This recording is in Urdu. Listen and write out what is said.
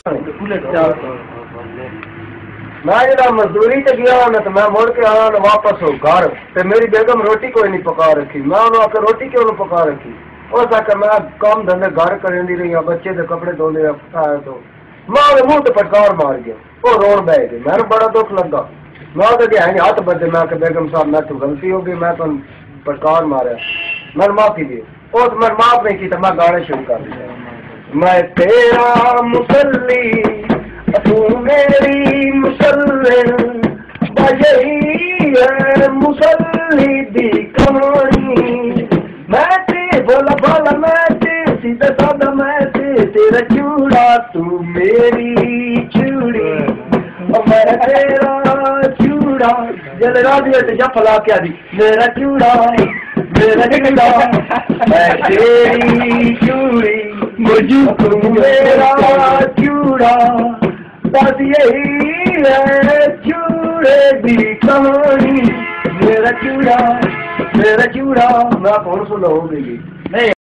میں جب مزدوری تے گیا نا تو میں مڑ کے آیا واپس ہو گھر تے میری بیگم روٹی کوئی نہیں پکا رکھی. میں انہوں آ کے روٹی کیوں نہیں پکا رکھی؟ اس آخر میں کام دھندے گھر کریں رہی ہوں, بچے کے کپڑے دھو لے تو میں منہ تو پٹکار مار گیا. وہ رون بہ گئے. میں بڑا دکھ لگا. میں ہاتھ بدے میں کہ بیگم صاحب میں تو غلطی ہو گئی, میں تو پٹکار مارا, میں معافی دی. اس میں معاف نہیں کی تو میں گانے شروع کر دیا. میں تیرا مسلی تو میری مسلم بجئی ہے مسلی دی کہانی. میں بولا بولا میں سیدھا سادہ میں تیرا چوڑا تو میری چوڑی میں تیرا چوڑا جل راجو جپ لا کے دی میرا چوڑا میں تیری چوڑی مجھے تو میرا چوڑا بس یہی ہے چوڑے دی کہانی. میرا چوڑا میں کون سنا ہو گئی.